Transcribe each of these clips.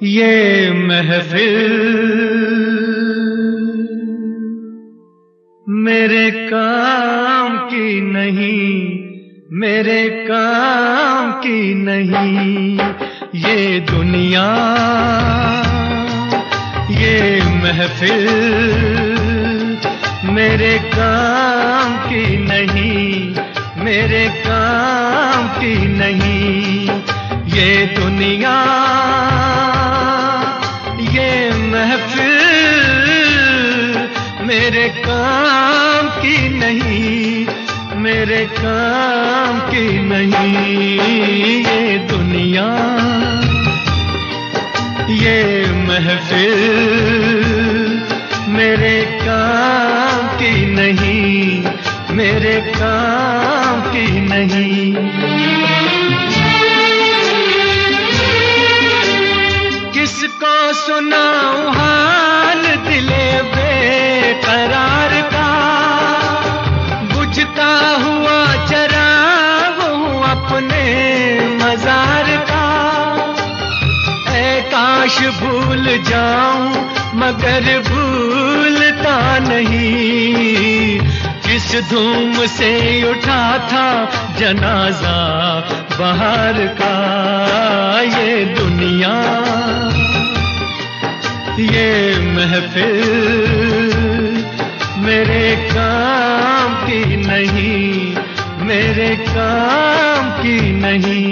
ये महफिल मेरे काम की नहीं, मेरे काम की नहीं। ये दुनिया, ये महफिल मेरे काम की नहीं, मेरे काम की नहीं। ये दुनिया, ये महफिल मेरे काम की नहीं, मेरे काम की नहीं। ये दुनिया, ये महफिल मेरे काम की नहीं, मेरे काम की नहीं। किसको सुनाऊं हाल दिले बेकरार का, बुझता हुआ चराग हूँ अपने मजार का। ऐ काश भूल जाऊं मगर भूलता नहीं, किस धूम से उठा था जनाजा बहार का। ये दुनिया, ये महफिल मेरे काम की नहीं, मेरे काम की नहीं।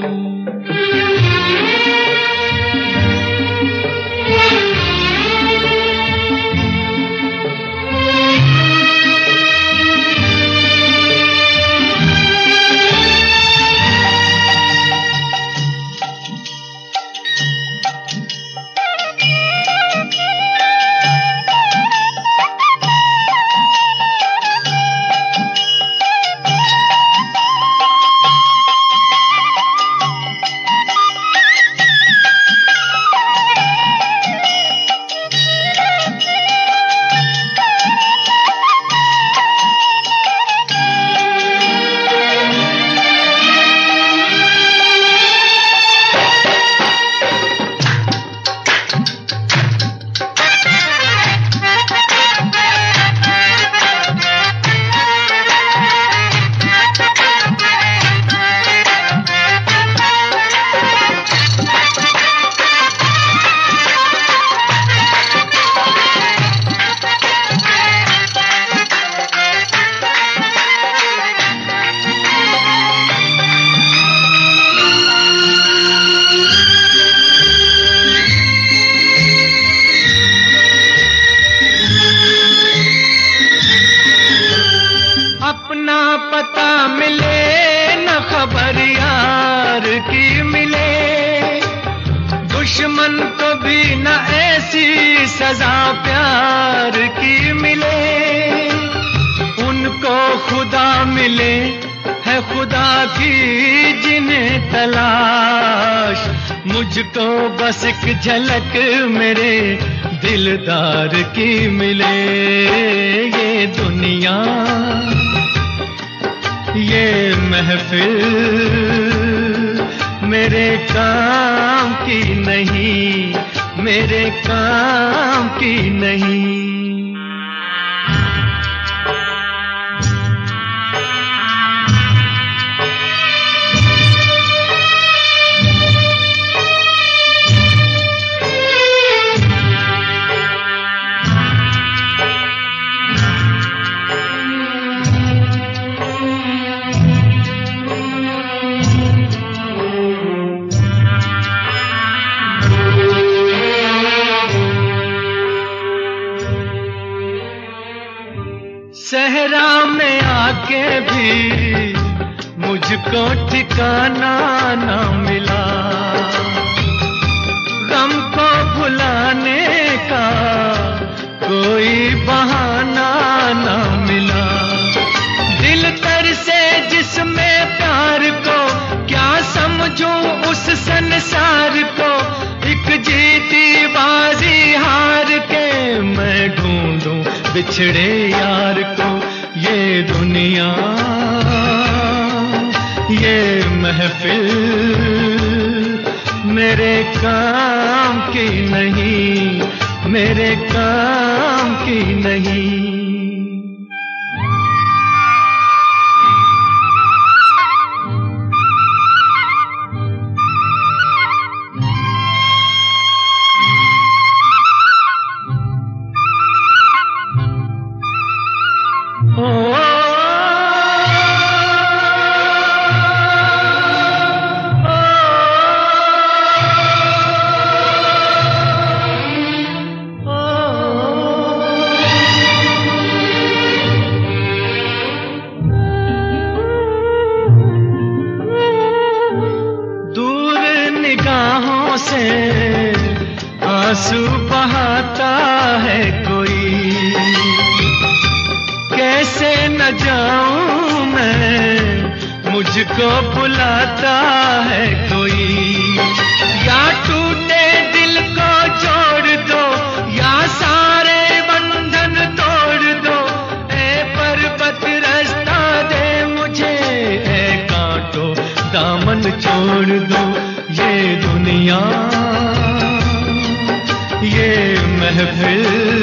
अपना पता मिले न खबर यार की मिले, दुश्मन को भी न ऐसी सजा प्यार की मिले। उनको खुदा मिले है खुदा की जिन्हें तलाश, मुझको बस एक झलक मेरे दिलदार की मिले। ये दुनिया, ये महफिल मेरे काम की नहीं, मेरे काम की नहीं। सहरा में आके भी मुझको ठिकाना ना मिला, गम को भुलाने का कोई बहाना ना मिला। दिल तरसे जिसमें प्यार को, क्या समझूं उस संसार को। एक जीती बाजी हार के मैं ढूंढूं बिछड़े यार को। ये दुनिया, ये महफिल मेरे काम की नहीं, मेरे काम की नहीं। आंसू बहाता है कोई, कैसे न जाऊं मैं, मुझको बुलाता है कोई। या टूटे दिल को जोड़ दो, या सारे बंधन तोड़ दो। ए पर्वत रास्ता दे मुझे, ए कांटो दामन छोड़ दो। ये दुनिया, ये महफिल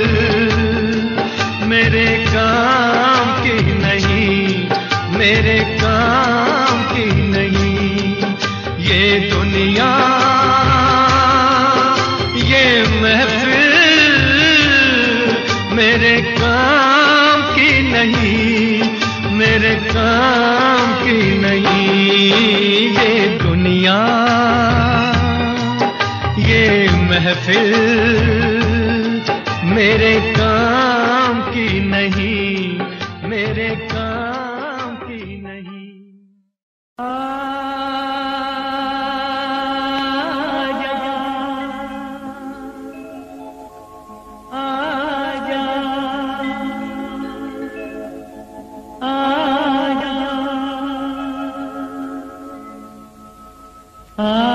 मेरे काम की नहीं, मेरे काम की नहीं। ये दुनिया, ये महफिल मेरे काम की नहीं, मेरे काम की नहीं। ये दुनिया, ये महफिल मेरे काम की नहीं, मेरे काम की नहीं। आजा, आजा, आजा,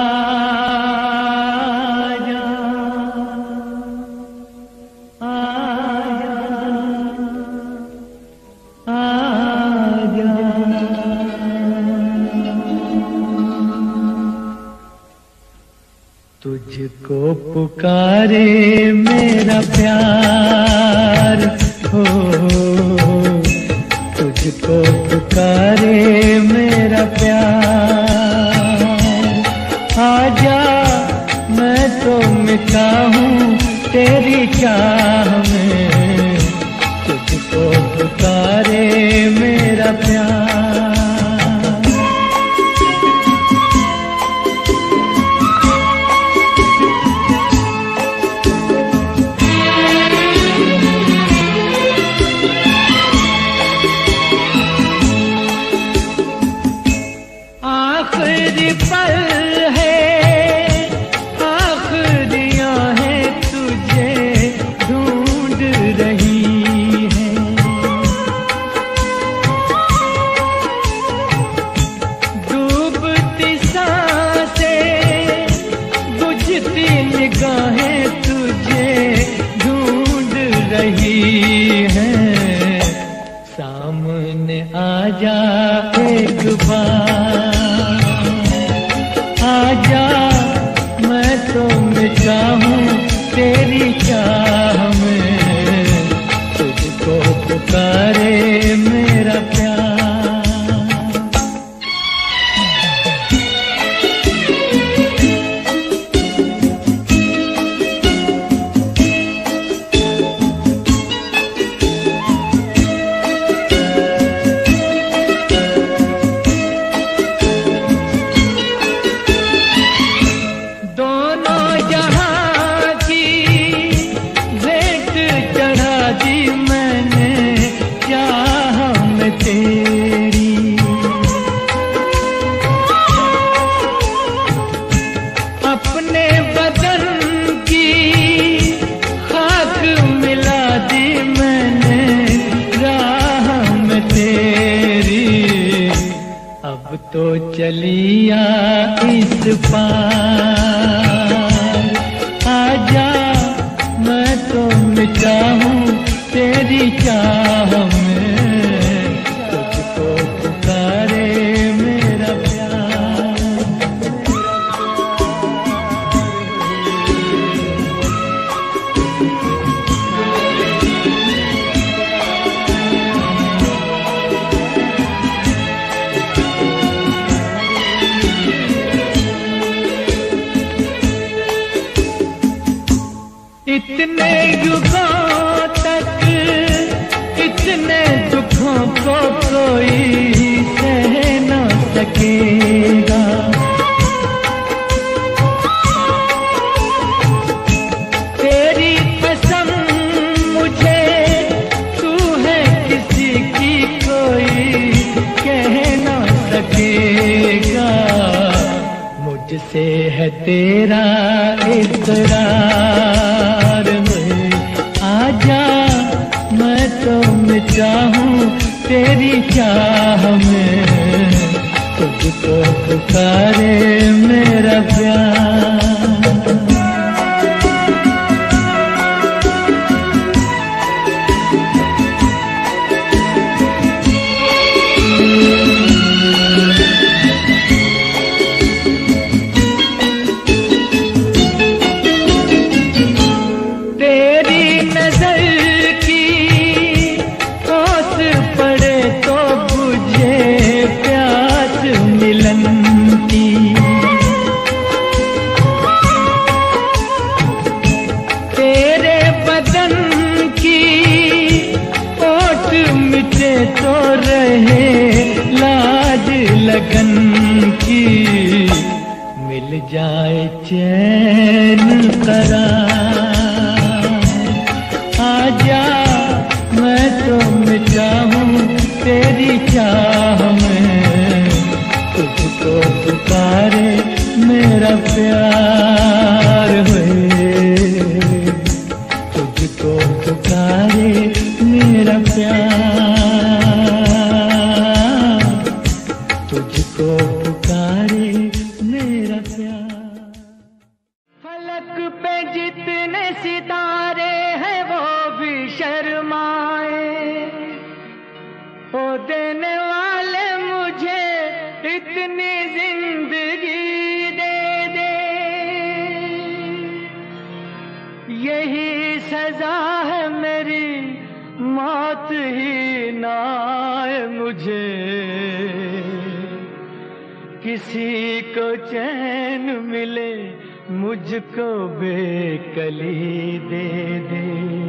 तुझको पुकारे मेरा प्यार हो, तुझको पुकारे मेरा प्यार। आजा मैं तो मिटा हूँ तेरी चाह में, तुझको पुकारे मेरा प्यार। आखिरी पल है, आखिरियां हैं तुझे ढूंढ रही हैं। डूबती सांसें, बुझती निगाहें तुझे ढूंढ रही हैं। सामने आजा एक बार, आजा मैं तो मिटा हूँ तेरी चाह में, तुझको पुकारे मेरा प्यार। अपने बदन की खाक मिला दी मैंने राह में तेरी। अब तो चलिया इस पार, आजा मैं तो मिटा हूँ तेरी चाह में, तुझको पुकारे मेरा प्यार। युगों तक इतने दुखों को कोई सह न सकेगा। तेरी कसम मुझे तू है किसी की कोई कह न सकेगा। मुझसे है तेरा इकरार में आजा, मैं तो मिटा हूँ तेरी चाह में। तुझको पुकारे मेरा प्यार। तो रहे लाज लगन की, मिल जाए चैन करार। आजा, मैं तो मिटा हूँ तेरी चाह में। तुझको पुकारे मेरा प्यार है, तुझको पुकारे मेरा प्यार, तुझको पुकारे मेरा प्यार। फलक पे जितने सितारे हैं वो भी शर्माए, ओ देने वाले मुझे इतनी जिंदगी दे दे। यही सजा है मेरी, मौत ही ना आए मुझे। किसी को चैन मिले, मुझको बेकली दे दे।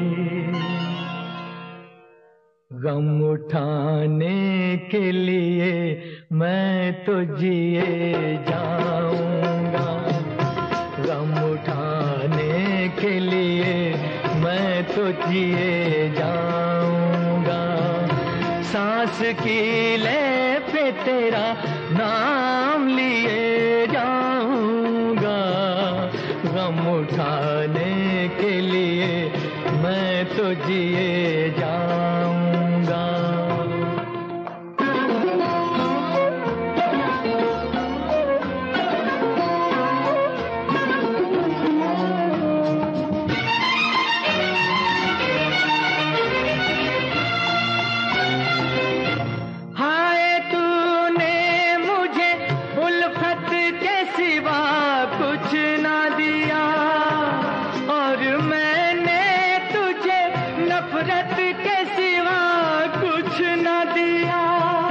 गम उठाने के लिए मैं तो जिए जाऊंगा, गम उठाने के लिए मैं तो जिए जाऊंगा। सांस की ले पे तेरा नाम लिए जाऊंगा, गम उठाने के लिए मैं तो जिए जाऊंगा। नफरत के सिवा कुछ न दिया।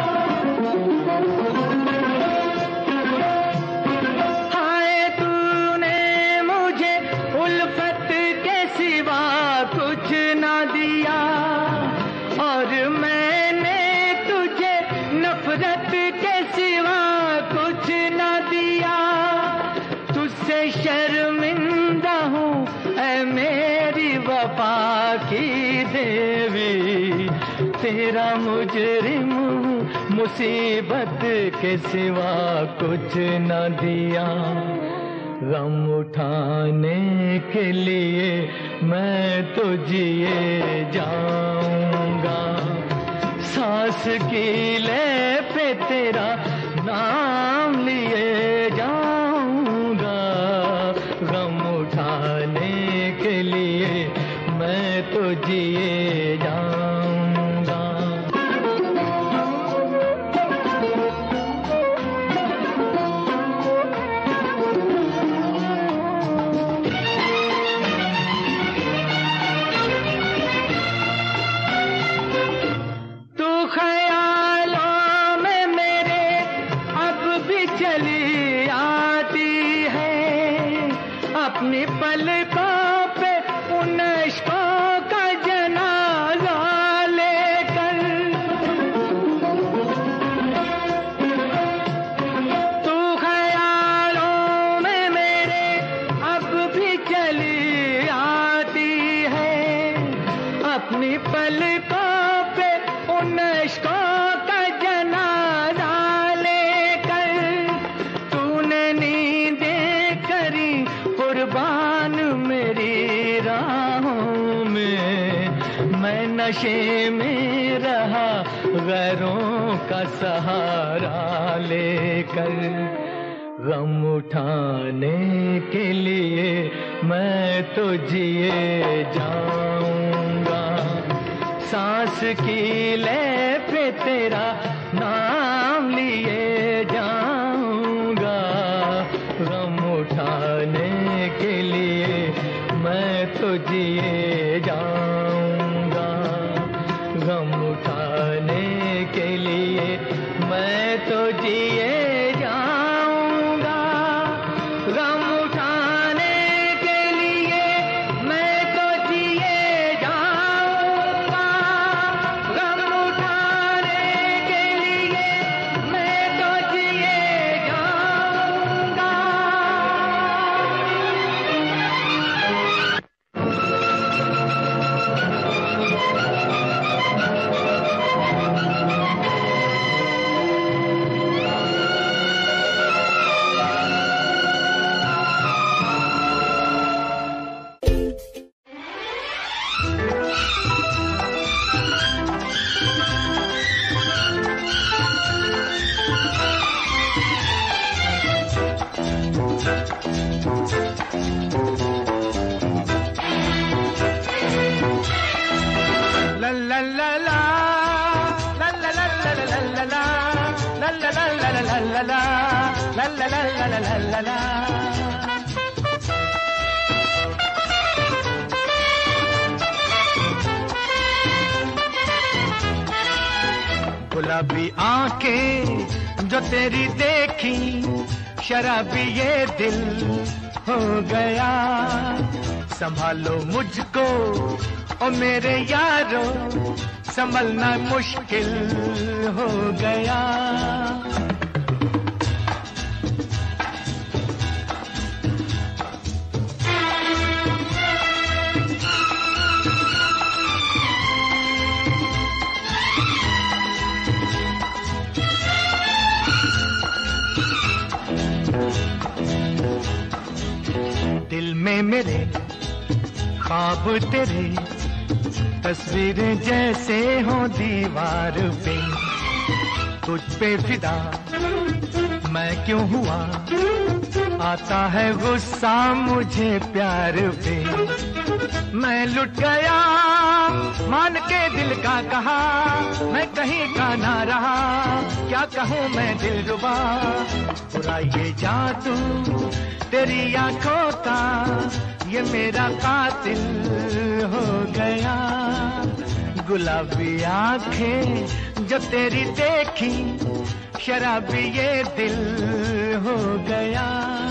हाय तूने मुझे उल्फत के सिवा कुछ न दिया, और मैंने तुझे नफरत के सिवा कुछ न दिया। तुझसे शर्मिंदा हूँ ऐ मेरी वफा की देवी, तेरा मुजरिम मुसीबत के सिवा कुछ न दिया। गम उठाने के लिए मैं तो जिए जाऊंगा, सांस की ले पे तेरा नाम लिए जाऊंगा। गम उठाने के लिए मैं तो जिए जाऊंगा। तू ख्यालों में मेरे अब भी चली आती है, अपनी पलकों पे उन इश्कों अपनी पलकों पे उन इश्कों का जनाजा लेकर तूने नींदें करी कुर्बान मेरी राहों में। मैं नशे में रहा गैरों का सहारा लेकर। गम उठाने के लिए मैं तो जिए जाऊंगा, सांस की ले पे तेरा नाम लिए जाऊंगा। गम उठाने के लिए मैं तो जिए जाऊंगा, गम उठाने के लिए मैं तो जिए गुलाबी आंखें जो तेरी देखी, शराबी ये दिल हो गया। संभालो मुझको ओ मेरे यारो, संभलना मुश्किल हो गया। दिल में मेरे ख्वाब तेरे, तस्वीरें जैसे हो दीवार पे। तुझ पे फिदा मैं क्यों हुआ, आता है गुस्सा मुझे प्यार पे। मैं लुट गया मान के दिल का कहा, मैं कहीं का ना रहा, क्या कहूँ मैं दिलरुबा। पूरा ये जादू तेरी आंखों का, ये मेरा कातिल हो गया। गुलाबी आंखें जो तेरी देखी, शराबी ये दिल हो गया।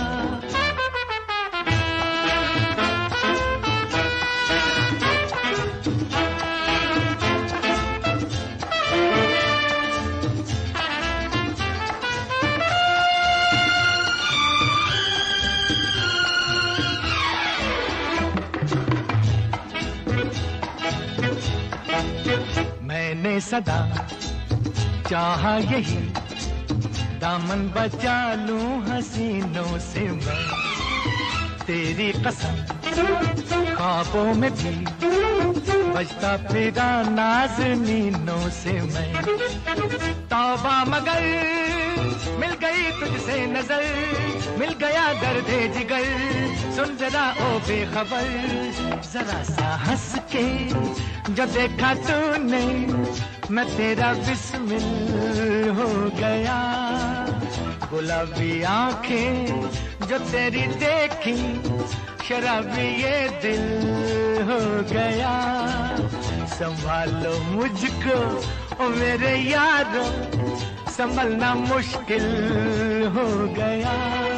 मैंने सदा चाहा यही, दामन बचा लूं हसीनों से मैं। तेरी कसम ख्वाबों में भी बजता फिरा नाज़नीनों से मैं। तौबा मगर मिल गई तुझसे नजर, मिल गया दर्दे जिगर। सुन जरा ओ बेखबर, जरा सा हंस के जो देखा तूने, मैं तेरा बिस्मिल हो गया। गुलाबी आंखें जो तेरी देखी, शराबी ये दिल हो गया। संभालो मुझको ओ मेरे यारो, संभलना मुश्किल हो गया।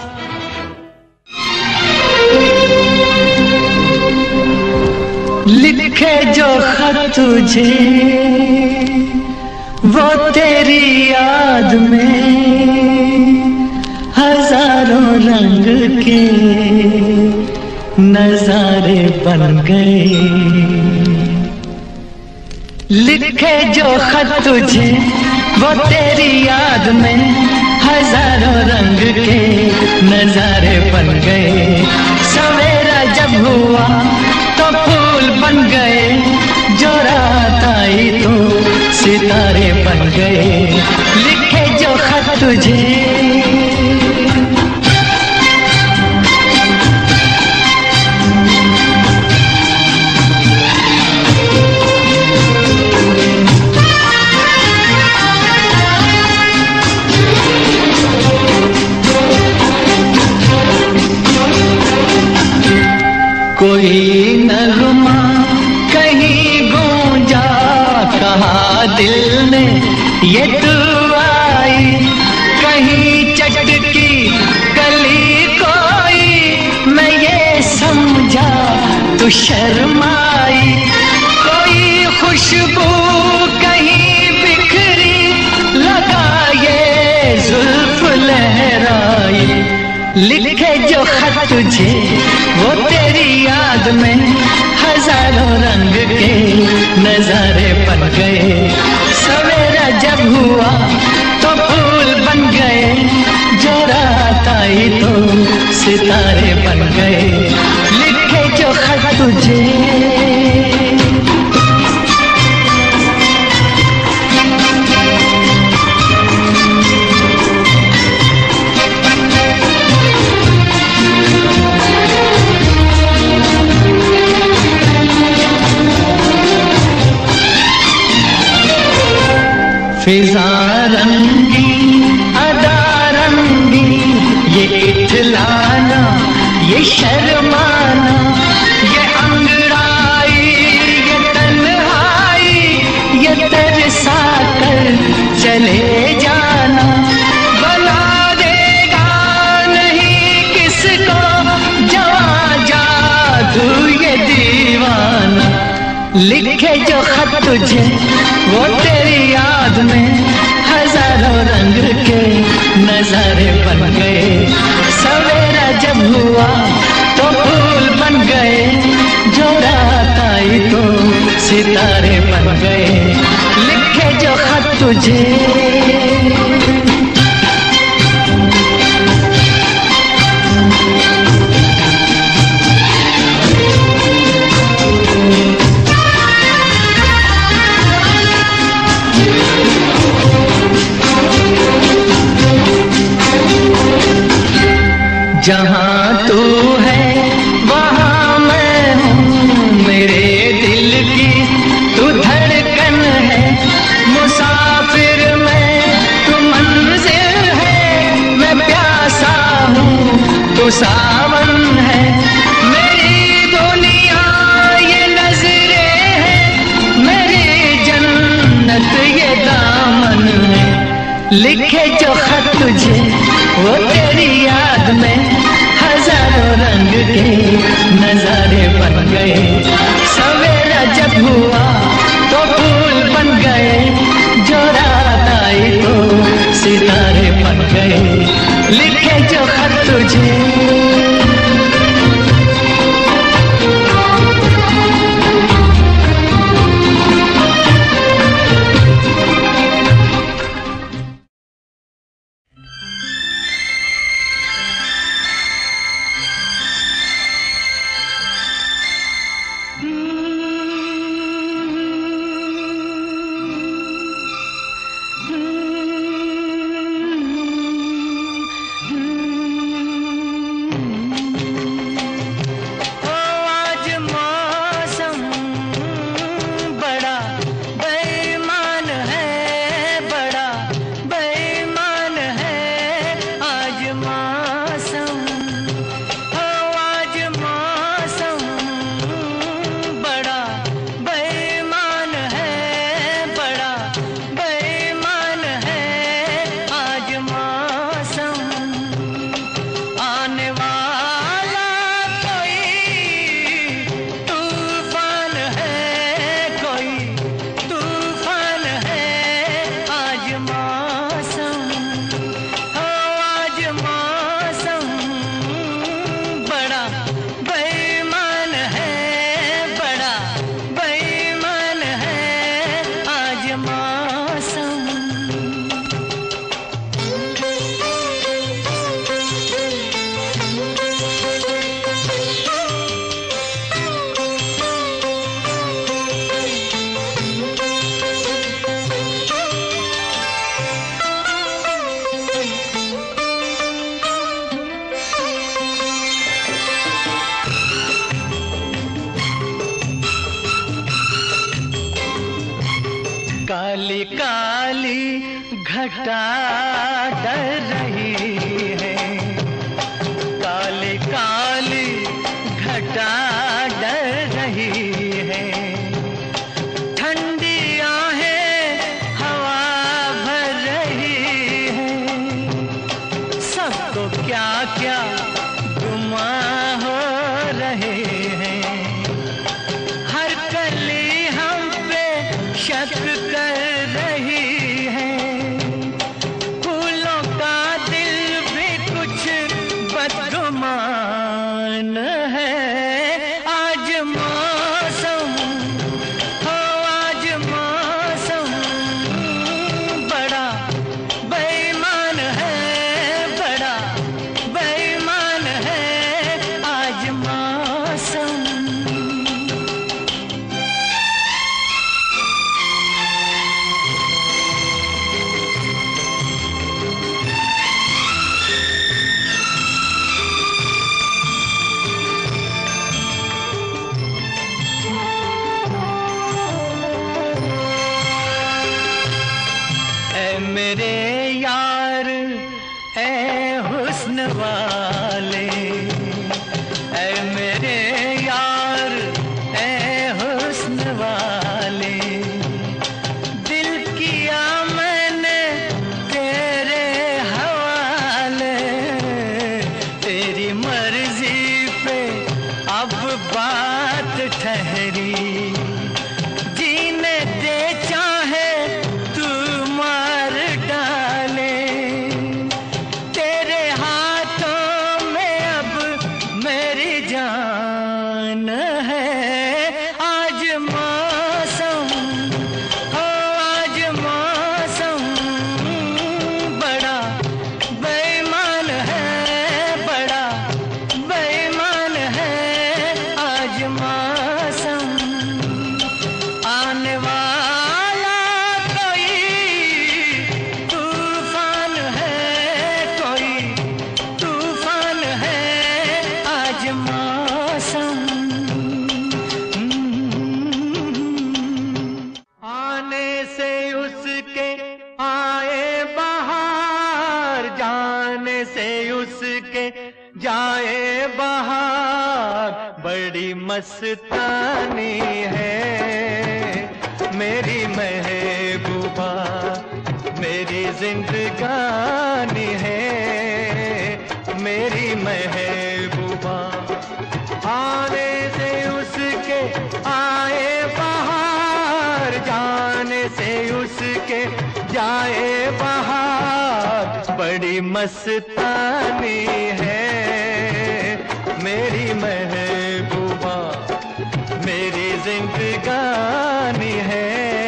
लिखे जो खत तुझे वो तेरी याद में हजारों रंग के नजारे बन गए। लिखे जो खत तुझे वो तेरी याद में हजारों रंग के नजारे बन गए। सवेरा जब हुआ तो फूल बन गए, जो रात आई तो सितारे बन गए। लिखे जो खत तुझे कोई नगमा कहीं गूंजा, कहा दिल ने ये तू आई। कहीं चटकी कली कोई, मैं ये समझा तू शर्माई। कोई खुशबू कहीं बिखरी, लगा ये जुल्फ लहराई। लिखे जो खत तुझे वो तेरी याद में हजारों रंग के नजारे बन गए। सवेरा जब हुआ तो फूल बन गए, जो रात आई तो सितारे बन गए। लिखे जो खत तुझे फिजा रंगी अदा रंगी, ये इठलाना ये शर्माना, ये अंगड़ाई ये तन्हाई, ये तरसा कर चले जाना। बना देगा नहीं किसको जवां जादू ये दीवाना। लिखे जो खत तुझे वो तेरी याद में हजारों रंग के नजारे बन गए। सवेरा जब हुआ तो फूल बन गए, जो रात आई तो सितारे बन गए। लिखे जो खत तुझे जहाँ तू है वहाँ मैं हूँ, मेरे दिल की तू धड़कन है। मुसाफिर मैं तू मंजिल है, मैं प्यासा हूँ तू सावन है। मेरी दुनिया ये नजरें हैं, मेरी जन्नत ये दामन है। लिखे जो खत तुझे वो तेरी याद में हजारों रंग के नजारे बन गए। सवेरा जब हुआ तो फूल बन गए, जो रात आई तो सितारे बन गए। लिखे जो खत तुझे घटा डर रही है, काली काली घटा डर रही है। ठंडी आहें हवा भर रही है, सबको क्या क्या गुमा हो रहे हैं। हर कली हम पे शक कर रही है, फूलों का दिल भी कुछ बदगुमान है। आज मौसम हो, आज मौसम बड़ा बेईमान है, बड़ा बेईमान है आज मौसम। मेरे यार ए हुस्न वाले, ए मेरे यार ए हुस्न वाले, दिल किया मैंने तेरे हवाले। तेरी मर्जी पे अब बात ठहरी, जीने दे चाहे मार डाले। तेरे हाथों में अब मेरी जान है। आज मौसम हो, आज मौसम बड़ा बेईमान है, बड़ा बेईमान है आज मौसम। आने वाला तूफान है, कोई तूफान है आज मौसम। आने से उसके आए बहार, जाने से उसके जाए बहार। बड़ी मस्तानी है मेरी महबूबा, मेरी जिंदगानी है मेरी महबूबा। आने से उसके आए बहार, जाने से उसके जाए बहार। बड़ी मस्तानी है मेरी महबूबा, मेरी जिंदगानी है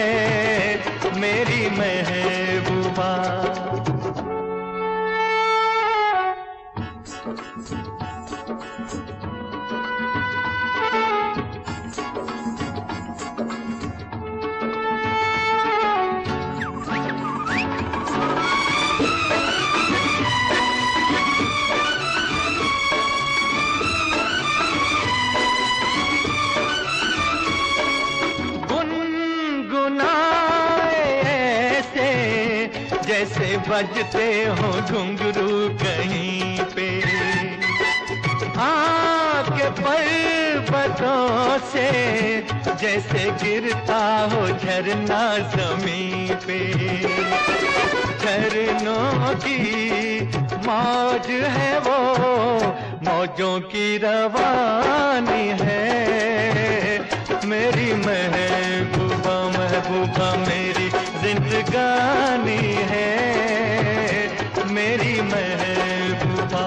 मेरी महबूबा। जैसे बजते हो घुंघरू कहीं पे, आके पर्वतों से जैसे गिरता हो झरना जमीन पे। झरनों की मौज है वो, मौजों की रवानी है मेरी महबूबा। महबूबा मेरी जिंदगानी है मेरी महबूबा।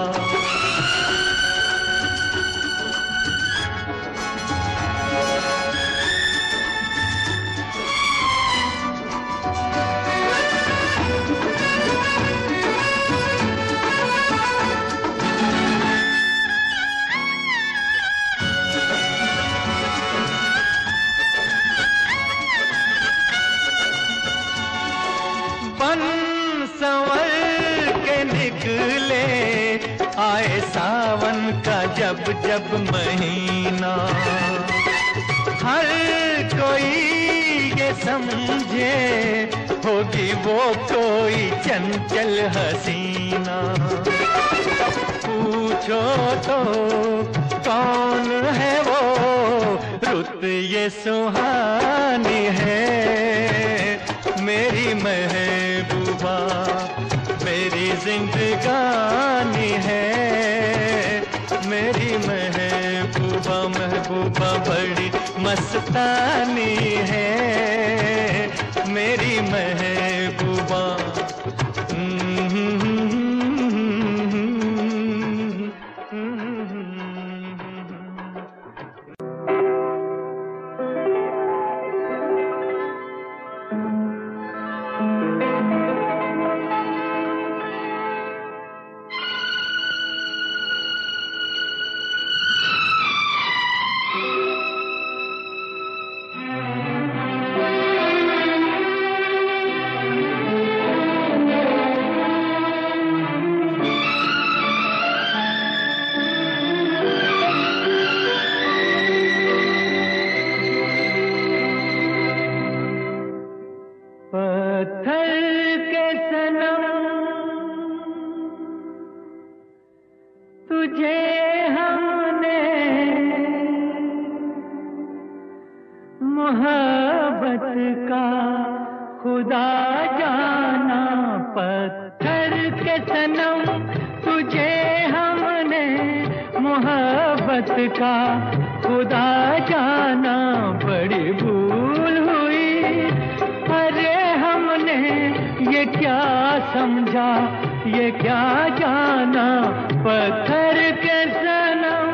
बन संवर के निकले आए सावन का जब जब महीना, हर कोई ये के समझे होगी वो कोई चंचल हसीना। पूछो तो कौन है वो रुत ये सुहानी है, मेरी महबूबा मेरी जिंदगानी है, मेरी महबूबा महबूबा बड़ी मस्तानी है, मेरी महबूबा। पत्थर के सनम तुझे हमने मोहब्बत का खुदा जाना। पत्थर के सनम तुझे हमने मोहब्बत का खुदा जाना। बड़ी भूल हुई अरे हमने ये क्या समझा ये क्या जाना। पत्थर के सनम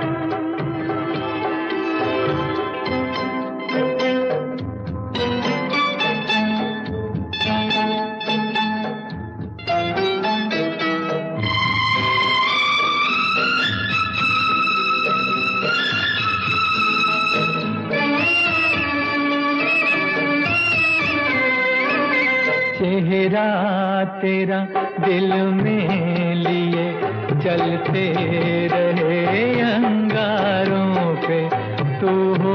चेहरा तेरा दिल में लिए चलते रहे अंगारों पे। तू हो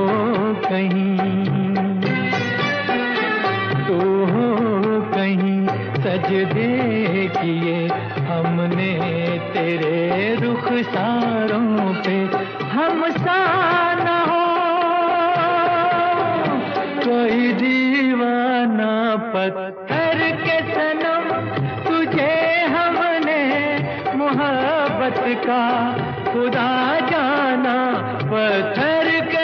कहीं सजदे किए हमने तेरे रुखसारों पे। हम सा न हो कोई दीवाना। पत्थर के सनम तुझे हमने मोहब्बत का खुदा जाना। पत्थर के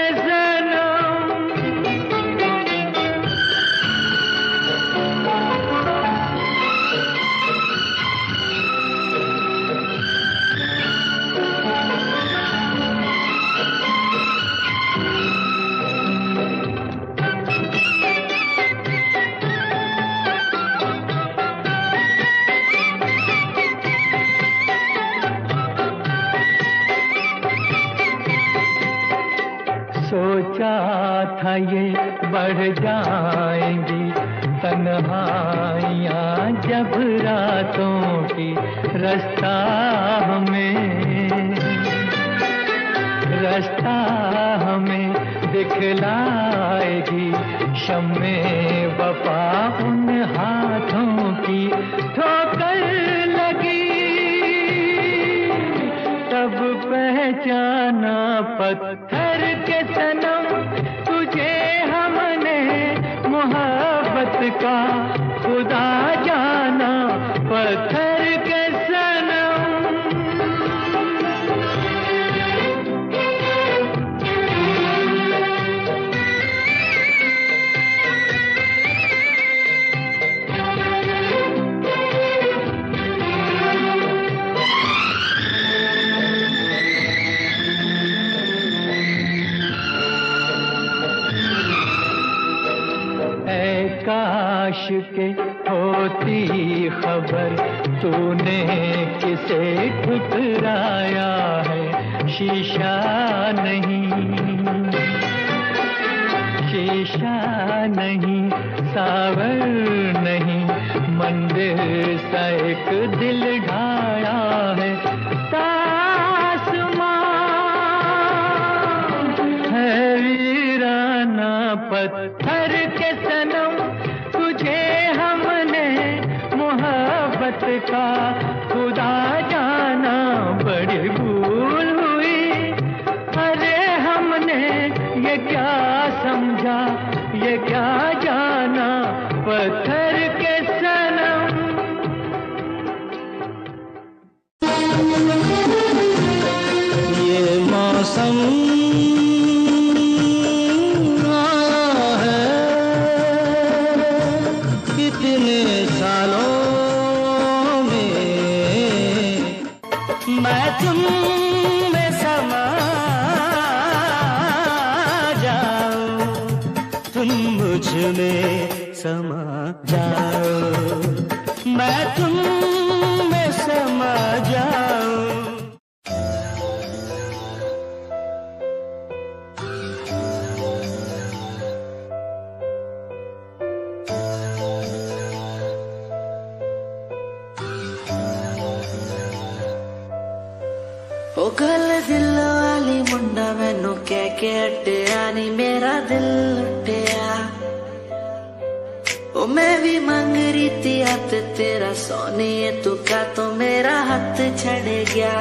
सोचा था ये बढ़ जाएंगी तन्हाइयाँ जब रातों की। रास्ता हमें दिखलाएगी शम्मे वफा उन हाथों की। ठोकर लगी तब पहचाना। पत्थर के सनम तुझे हमने मोहब्बत का खुदा जाना। पत्थर के काश के होती खबर तूने किसे ठुकराया है। शीशा नहीं सावर नहीं मंदिर सा एक दिल ढाया है। तासमां है वीराना। पत्थर के सनम का खुदा जाना बड़ी भूल हुई। अरे हमने ये क्या समझा, ये क्या जाना पत्थर के सनम। ये मौसम मैं तुम में समा जाऊं, तुम मुझ में समा जाओ, मैं तुम में समा जाऊं। ओ गल दिल वाली मुंडा मैनू कह के हटिया नी मेरा दिल लुटिया। ओ मैं भी मांग रही थी हाथ तेरा सोनी तू का तो मेरा हाथ छड़ गया।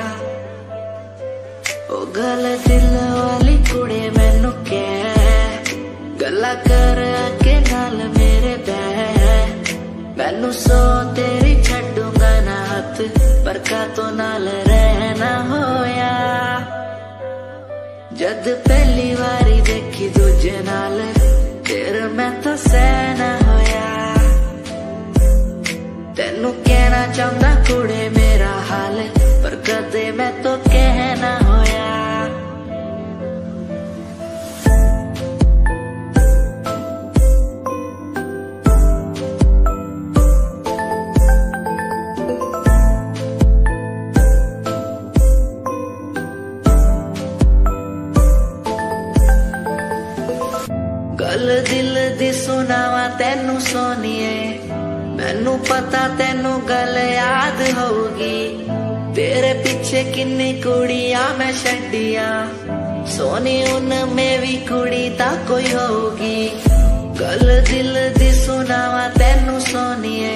ओ गल दिल वाली कुड़े मैनू कह गल्ला कर के नाल मेरे बह। मैनू सो तेरी छड्डूंगा ना हाथ पर का तो नाल रहना होया। जद पहली बारी देखी दूजे नाल फिर मैं तो सहना होया। तेनू कहना चाहता कुड़े मेरा हाल पर कदे मैं तो कहना होया। गल दिल दी सुनावा तेनू सोनिए, मैनू पता तेनू गल याद होगी। तेरे पीछे किन्नी कुड़ियां मैं छड्डिया, सोनी उनमें भी कुड़ी ता कोई होगी। गल दिल दी सुनावा तेनू सोनिए।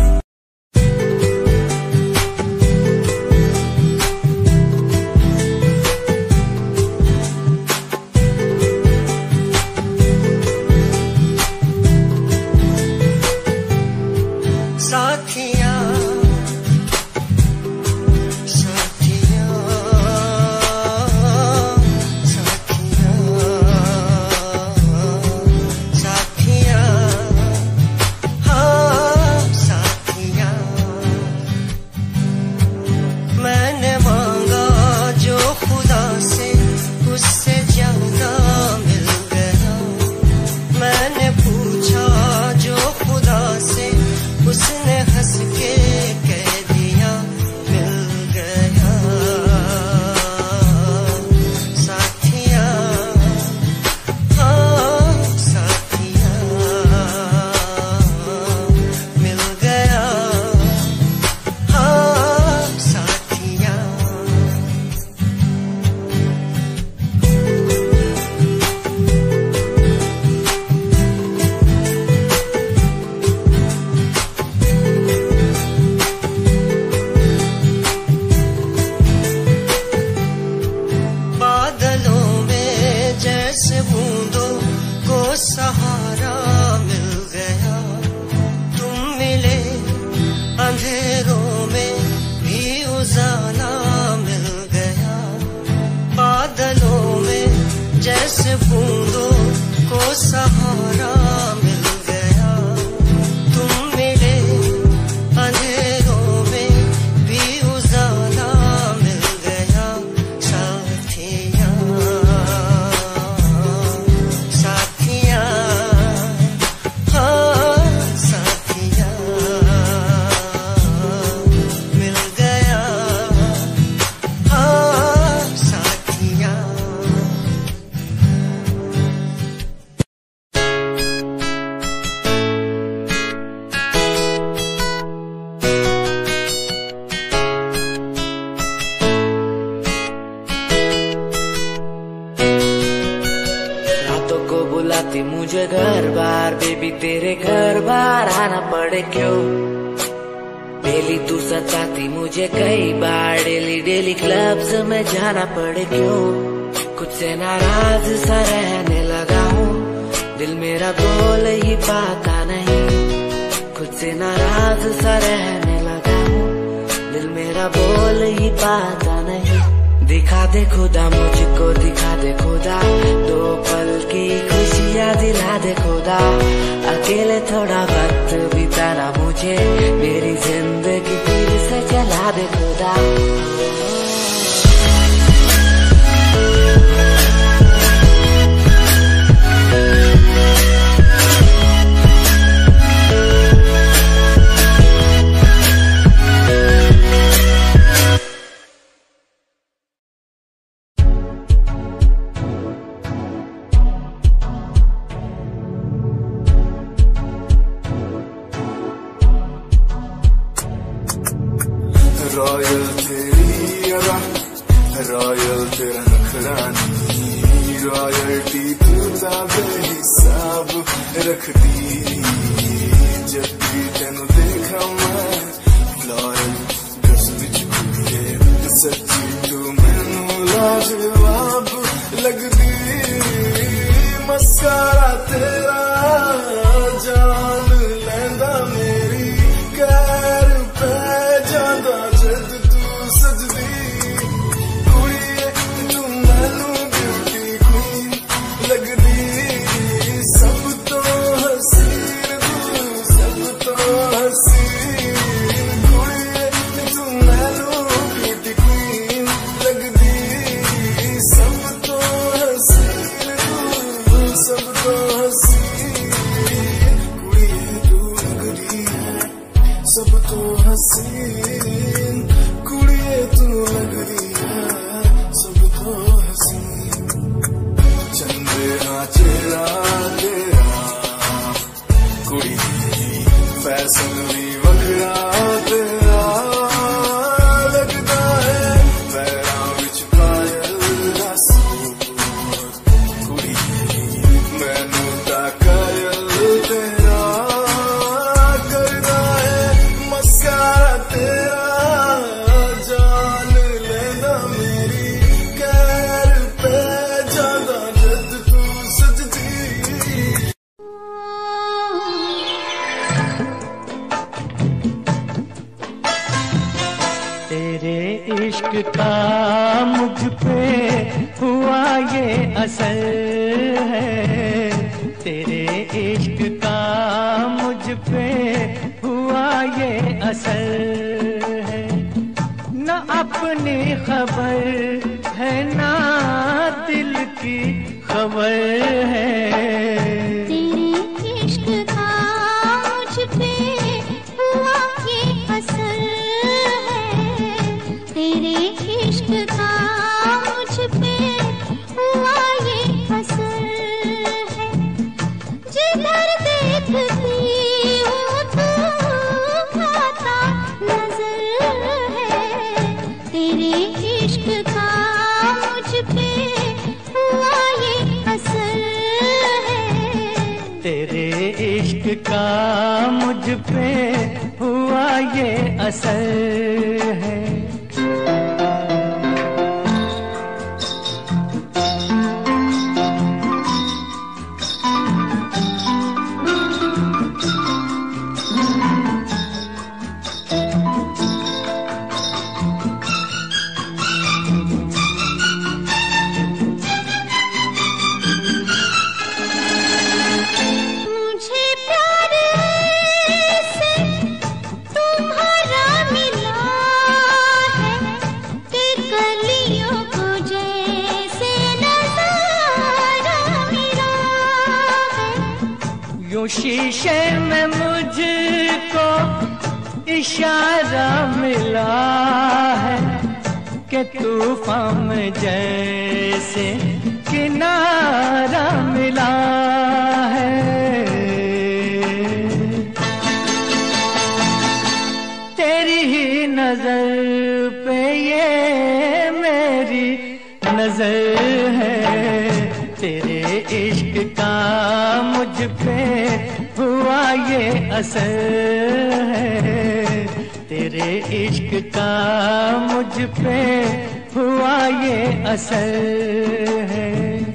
बुलाती मुझे घर बार बेबी तेरे घर बार आना पड़े क्यों। डेली तू सताती मुझे कई बार, डेली डेली क्लब्स में जाना पड़े क्यों, कुछ से नाराज सा रहने लगा हूँ, दिल मेरा बोल ही पाता नहीं, खुद से नाराज सा रहने लगा हूँ, दिल मेरा बोल ही पाता नहीं। दिखा दे खुदा मुझको, दिखा दे खुदा, दो पल की खुशियाँ दिला दे खुदा, अकेले थोड़ा वक्त बिताना मुझे, मेरी जिंदगी फिर से चला दे खुदा। रॉयल तेरी अदा, रॉयल तेरा नखरानी, रॉयल्टी तू बेहिसाब रखती, जब भी तेन देखा मैं फ्लोरल ड्रेस विच घूमे, सच्ची तू मैनू लाजवाब लगदी, मस्कारा तेरा जान लैंदा मेरी, कैर पे जांदा जद तू सजदी, कुड़िए तू मैनू ब्यूटी क्वीन लगदी, सब तो हसीन तू, सब तो हसीन, कुड़िए तू मैनू ब्यूटी क्वीन लगदी, सब तो हसीन तू, सब तो हसीन, कुड़िए तू लगदी है, सब तो हसीन, कुड़िए तू लगदी है, सब तो हसीन, चंद्रा चेहरा तेरा, कुड़ी फैशन भी वखरा तेरा, लगदा है पैरां विच पायल दा सूट, कुड़ी मैनू तां कायल तेरा, करदा है मस्कारा तेरा, जान लेंदा मेरी, कैर पे जांदा जद तू सजदी। तेरे इश्क का मुझ पे हुआ ये असर है, तेरे इश्क का मुझ पे हुआ ये असर है, न अपनी खबर है ना दिल की खबर है, तेरे इश्क का मुझ पे हुआ ये असर है, तेरे इश्क का मुझ पे हुआ ये असर है, जिधर देखती हूँ तू खाता नजर है, तेरे इश्क का मुझ पे हुआ ये असर है, तेरे इश्क का मुझ पे हुआ ये असर है। मुझे प्यार से तुम्हारा मिला है, कि कलियों को जैसे नजारा मिला है, यूं शीशे में मुझको इशारा मिला है, कि तूफान में जैसे किनारा मिला है, तेरी ही नजर पे ये मेरी नजर है, तेरे इश्क का मुझ पे हुआ ये असर है, इश्क का मुझ पे हुआ ये असर है।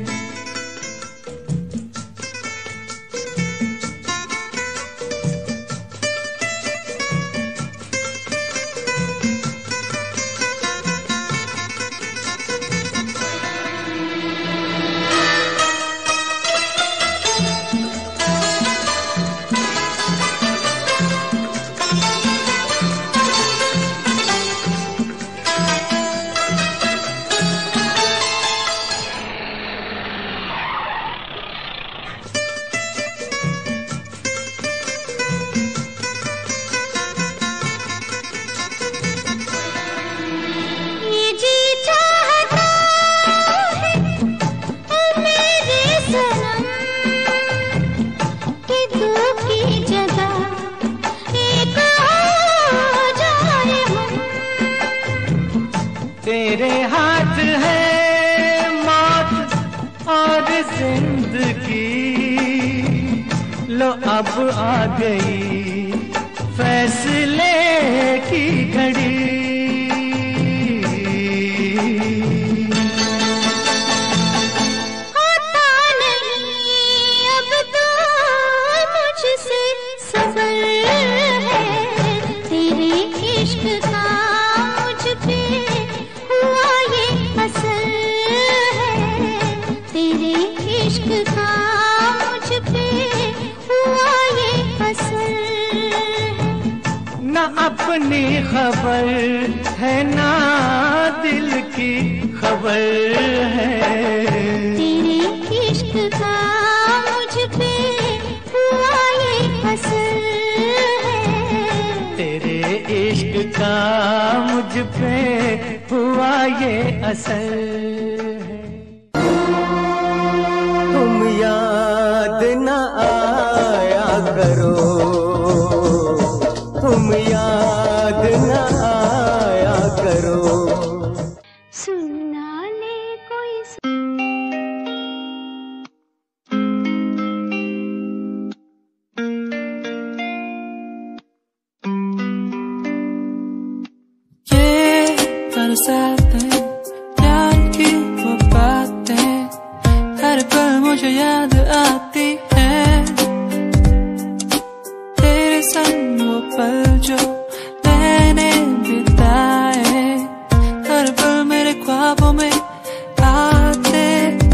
तेरे हाथ है मौत और जिंदगी, लो अब आ गई फैसले की घड़ी। होता नहीं अब तो मुझसे सबर है, तेरे इश्क का मुझ पे हुआ ये असर है, तेरे इश्क का मुझ पे हुआ ये असर है। ना अपनी खबर है ना दिल की खबर है, तेरे इश्क का मुझ पे हुआ ये असर है, तेरे इश्क का मुझ पे हुआ ये असर है। तुम याद न आया करो, तुम याद न आया करो। सुना ले कोई बरसातें, प्यार की वो बातें, हर पल मुझे याद आती है। तेरे संग वो पल जो मैंने बिताए, हर पल मेरे ख्वाबों में आते।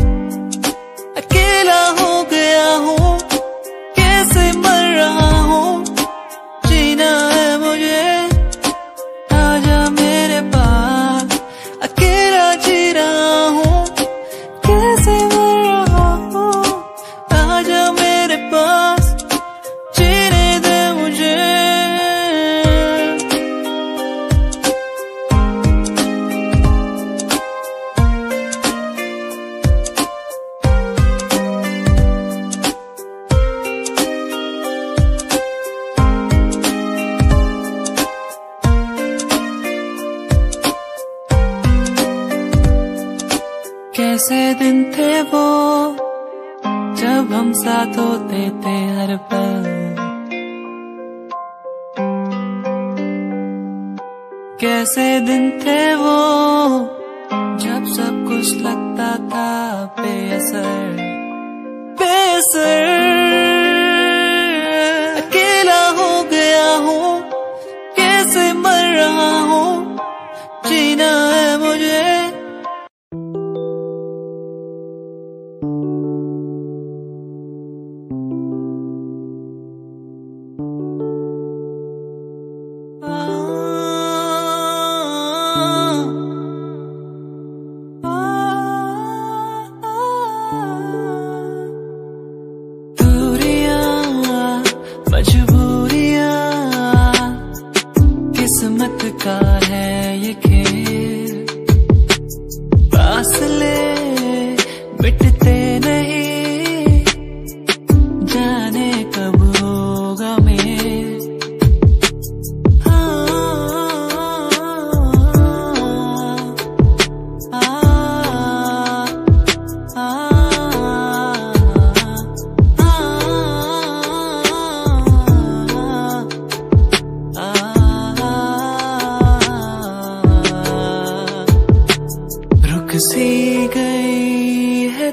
अकेला हो गया हूँ, कैसे मर रहा हूँ, जीना है मुझे, आजा मेरे पास। अकेला जी रहा हूँ, कैसे मर रहा हूँ, आजा मेरे पास, जीने दे मुझे। कैसे दिन थे वो जब हम साथ होते थे हर पल, कैसे दिन थे वो जब सब कुछ लगता था बेअसर बेअसर। अकेला हो गया हूँ, कैसे मर रहा हूँ, जीना है मुझे। किस्मत का है ये खेल,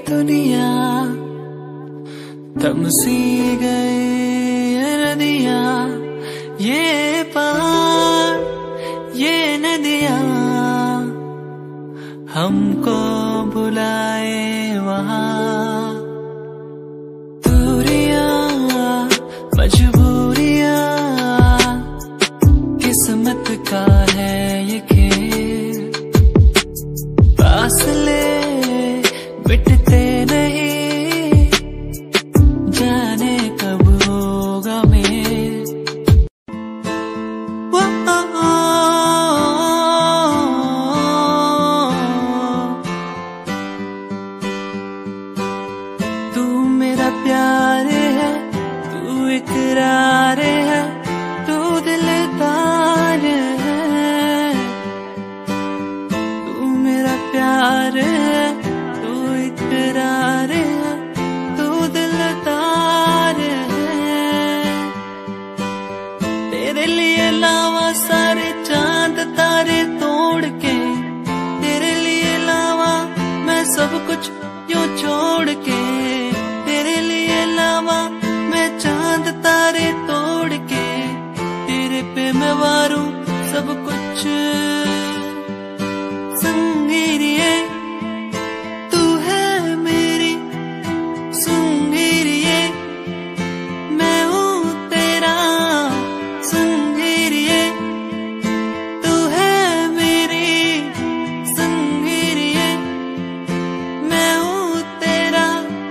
दुनिया थम सी गए ये नदियाँ, ये पहाड़ ये नदियाँ हमको बुलाए वहाँ। दूरियां मजबूरियां किस्मत का है ये खेल, फासले मिटते नहीं जाने कब होगा मेल। तू मेरा प्यार है, तू इकरार है, तू दिलदार है। तू मेरा प्यार है, तू इकरार है, तू दिलदार है। तेरे लिए लावा सारे चांद तारे तोड़ के, तेरे लिए लावा मैं सब कुछ यूं छोड़ के, तेरे लिए लावा मैं चांद तारे तोड़ के, तेरे पे मैं वारूं सब कुछ। संगीरिये तू है मेरी संगीरिये, मैं हूँ तेरा संगीरिये, तू है मेरी संगीरिये, मैं हूँ तेरा।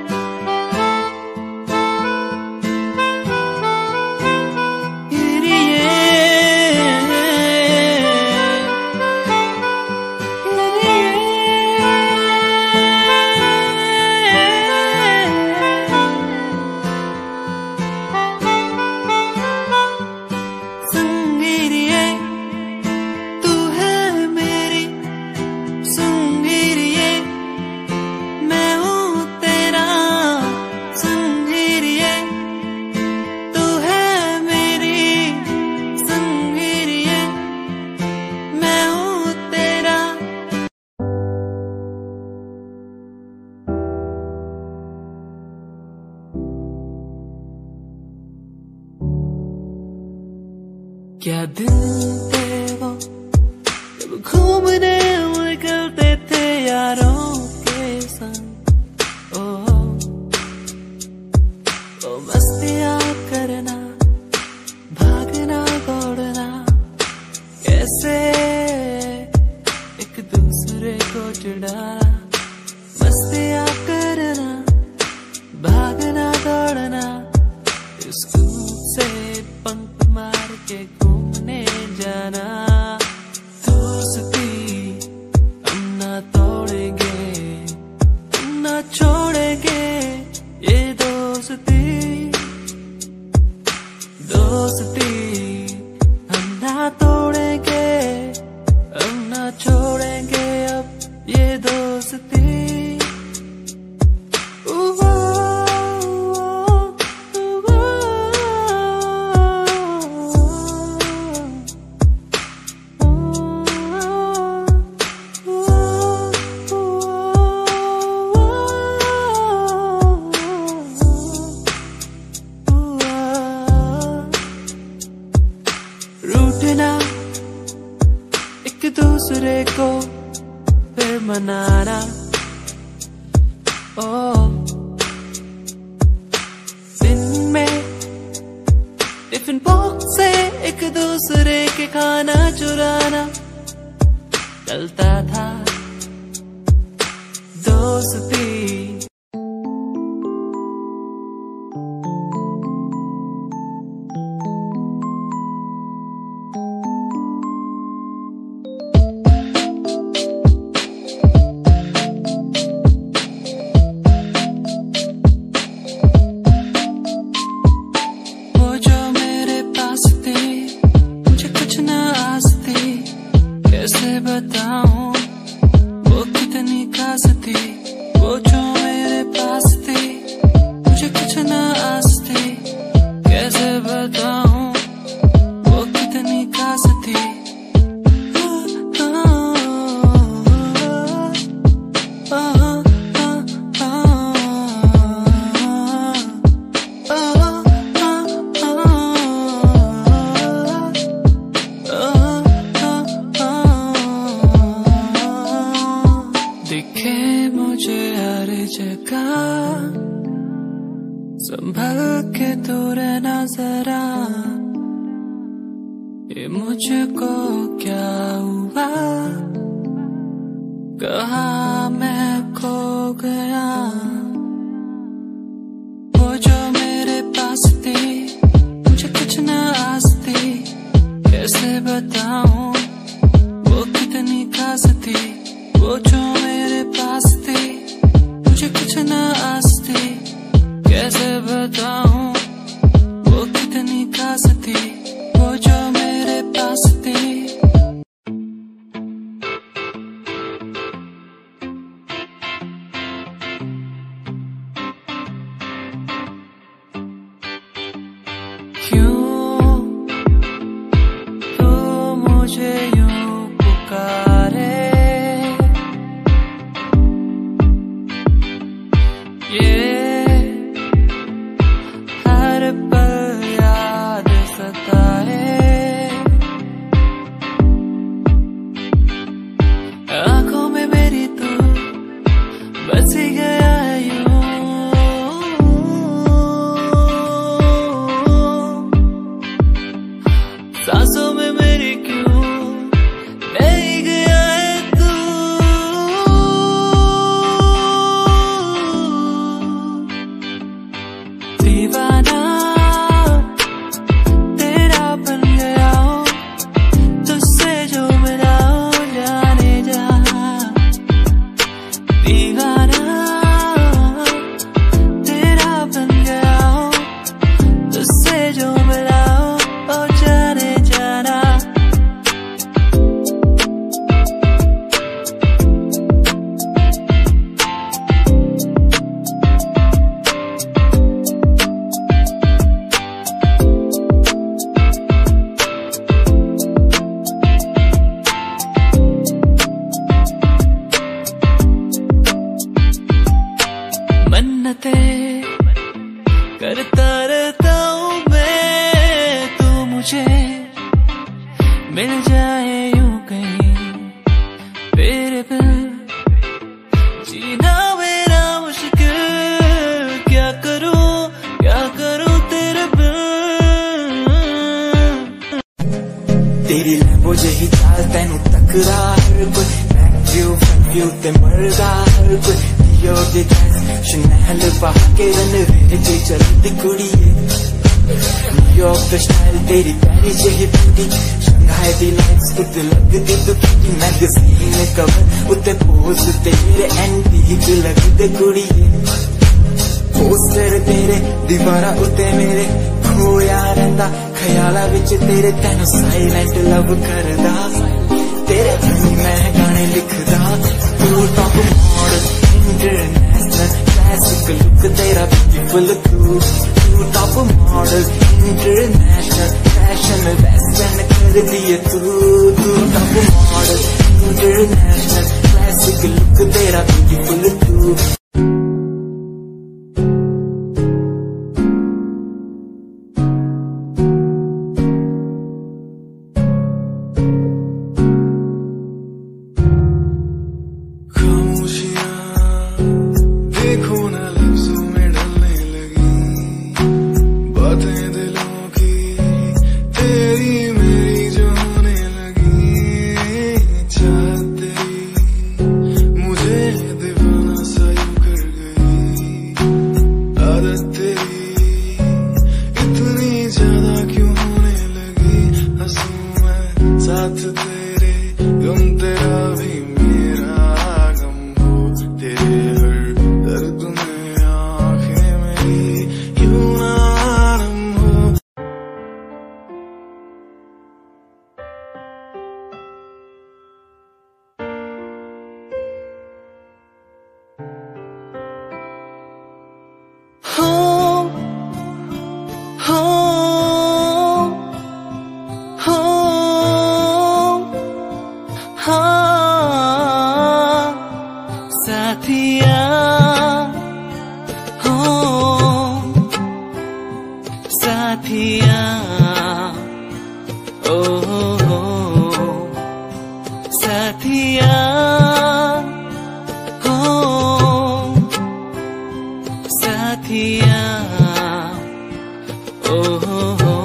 संगीरिये तू है मेरी संगीरिये, मैं हूँ तेरा संगीरिये, तू है मेरी संगीरिये, मैं हूँ तेरा। क्या दिन थे वो जब घूमने निकलते थे यारों के संग। ओ मस्तियाँ करना, भागना दौड़ना, कैसे एक दूसरे को जुड़ाना। मस्तियाँ करना, भागना दौड़ना, स्कूल से पंख मार के घूमने जाना। दोस्ती हम ना तोड़ेंगे, हम ना छोड़ेंगे ये दोस्ती। दोस्ती हम ना तोड़ेंगे, हम ना छोड़ेंगे अब ये दोस्ती। रूठना एक दूसरे को फिर मनाना। दिन में टिफिन बॉक्स से एक दूसरे के खाना चुराना चलता था दोस्ती। कैसे बताऊं संभल के तू रहना जरा, ये मुझको क्या हुआ, कहाँ मैं खो गया। वो जो मेरे पास थी मुझे कुछ न आस थी, कैसे बताऊं वो कितनी खास थी। वो जो मेरे पास थी मुझे कुछ न आस थी, कैसे बताऊं वो कितनी खास थी। वो जो मेरे पास थी। क्यों तू मुझे यूं पुकारे, ये हर पल याद सताए। आंखों में मेरी तू बस ही गया है यूं, सांसों में मेरी क्यों नहीं गया है तू। दीवाना तेरा बन गया हूँ, तुझसे जो मिला हूँ जाने जा। दीवाना तेरा बन गया हूँ, तुझसे जो मिला हूँ और जाने जाना। मन्नतें करता रहता हूँ मैं, तू मुझे मिल जाए यूं कहीं। तेरे बिन जीना मेरा मुश्किल, क्या करूँ तेरे बिन। तेरी लैम्बो जही चाल तैनू तकदा हर कोई, फ्रंट व्यू ते मरदा हर कोई। दियो दे शनैल पा के रनवे ते चलदी कुड़िए, न्यूयॉर्क दा स्टाइल तेरी प्यारी जही ब्यूटी। शंघाई दी लाइट्स उत्ते लगदी दुखी, मैगजीन कवर उत्ते पोज तेरे एंटीक लगदे कुड़िए। पोस्टर तेरे दीवारा उत्ते मेरे खोया रहिंदा, ख्याला विच तेरे तैनू साइलेंट लव करदा। तेरे लिए मैं गाने लिखदा, तू top model international classic look तेरा ब्यूटीफुल। तू top model international fashion western कर दिए तू। Top model international classic look तेरा ब्यूटीफुल तू। मुझे दीवाना सा यूं साथिया ओ हो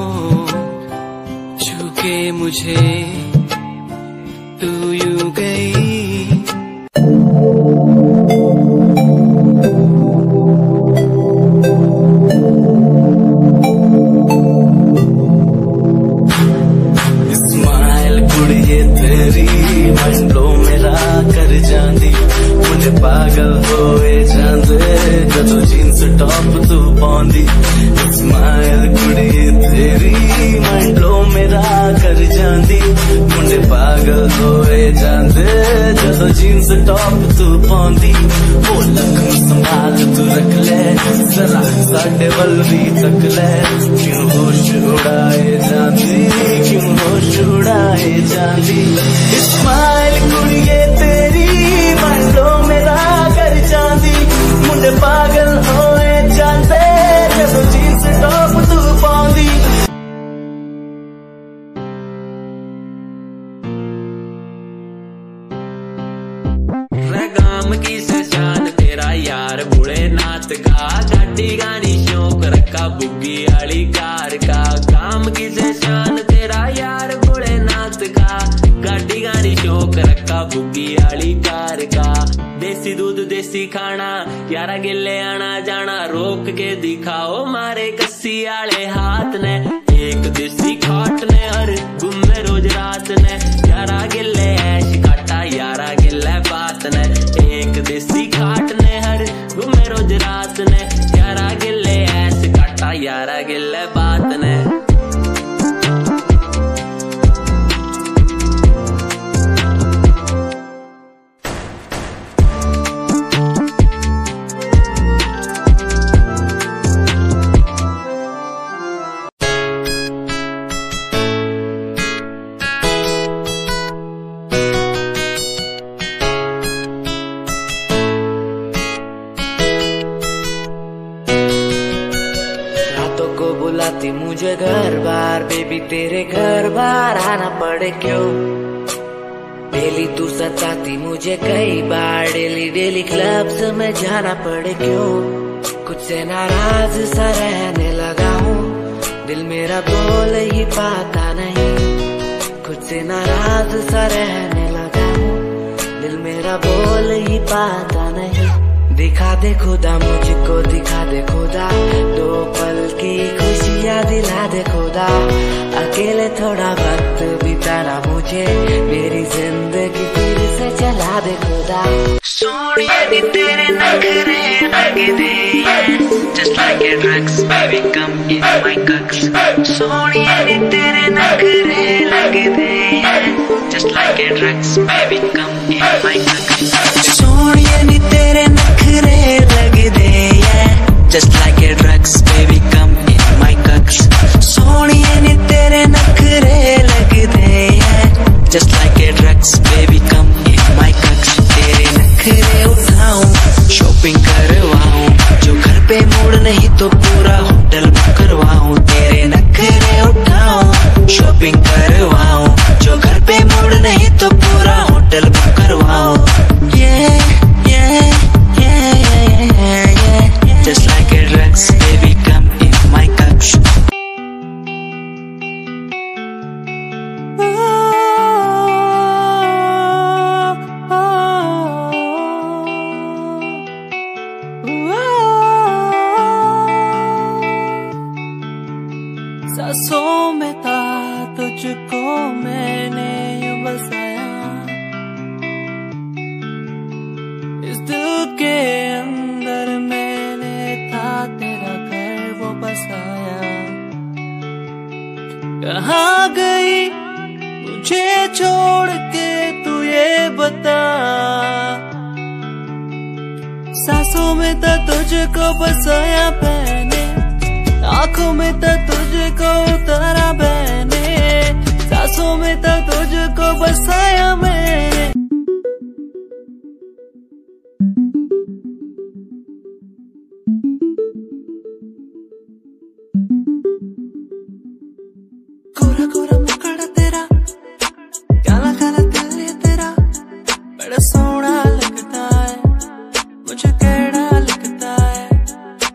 छू के मुझे तू यूं गई। स्माइल कुड़िए तेरी मंडो मेरा कर जांदी मुझे पागल होए जांदे जदों जीन्स टॉप तू पाउंदी। स्माइल कुड़िए तेरी मंडो मेरा कर जांदी मुझे पागल होए जांदे जदों जीन्स टॉप तू पाउंदी। वो लखन संभाल तू रख ले जरा साडे वल भी तक ले क्यों होश उड़ाए जांदी क्यों होश उड़ाए जांदी। स्माइल कुड़िए तेरी मंडो मेरा कर जांदी मुझे पागल होए जांदे जदों जीन्स टॉप तू पाउंदी। गाम की सजान तेरा यार भोलेनाथ का गाड़ी गानी शौक रखा बुग्गी आली कार का। गाम की सजान तेरा यार भोलेनाथ का गाड़ी गानी शौक रखा बुग्गी आली कार का। देसी दूध देसी खाना यारा गिले आना जाना रोक के दिखाओ मारे कस्सी आले हाथ ने। एक देसी खाट ने हर घूमे रोज रात ने यारा गिले ऐश काटा यारा गिले बात ने। एक देसी खाट ने हर घूमे रोज रात ने यारा गिले ऐश काटा यारा गिले बात ने। बुलाती मुझे घर बार बेबी तेरे घर बार आना पड़े क्यों। डेली तू सताती मुझे कई बार डेली डेली क्लब्स में जाना पड़े क्यों। कुछ से नाराज सा रहने लगा हूँ दिल मेरा बोल ही पाता नहीं। खुद से नाराज सा रहने लगा हूँ दिल मेरा बोल ही पाता नहीं। दिखा दे खुदा मुझको दिखा दे खुदा दो पल की खुशियाँ दिला दे खुदा। अकेले थोड़ा वक्त बिताना मुझे मेरी जिंदगी फिर से चला दे खुदा। सोनिए नी तेरे नखरे लगे दे just like a drugs baby come in my cucks। सोनिए नी तेरे नखरे लगे दे just like a drugs baby come in my cucks। सोनिए नी तेरे नखरे लगे दे just like a drugs baby come in my cucks। सोनिए नी तेरे नखरे लगे दे just like a drugs baby come in my cucks। तेरे नखरे उठाऊं शॉपिंग करवाऊं जो घर पे मूड नहीं तो पूरा होटल बुक करवाऊं। तेरे नखरे उठाऊं शॉपिंग करवाऊं जो घर पे मूड नहीं तो पूरा होटल बुक करवाऊं। Just like a drugs baby come in my cucks। सांसों में था तुझको मैंने यूं बसाया इस दिल के अंदर मैंने था तेरा घर वो बसाया। कहाँ गई मुझे छोड़ के तू ये बता। सांसों में था तुझको बसाया मैंने आँखों में था तुझको उतारा मैंने। सांसों में था तुझको बसाया मैंने। गोरा गोरा मुखड़ा तेरा काला काला दिल ये तेरा बड़ा सोना लगता है मुझे कहना लगता है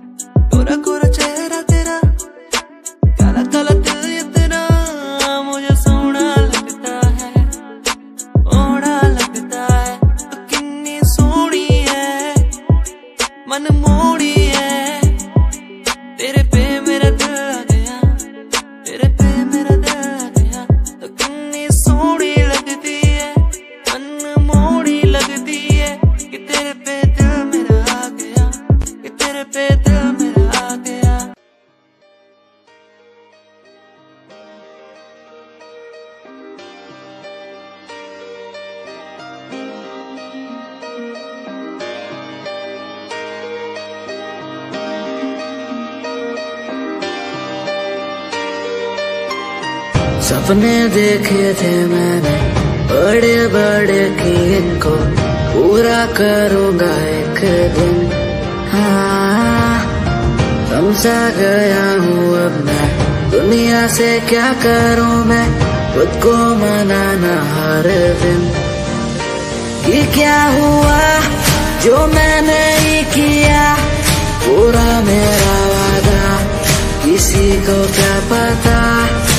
दिल मेरा आ गया। सपने देखे थे मैंने बड़े बड़े कि इनको पूरा करूंगा एक दिन। हाँ, समझा गया हूँ अब मैं दुनिया से क्या करूँ मैं, खुद को मनाना हर दिन। कि क्या हुआ जो मैंने ही किया, पूरा मेरा वादा किसी को क्या पता।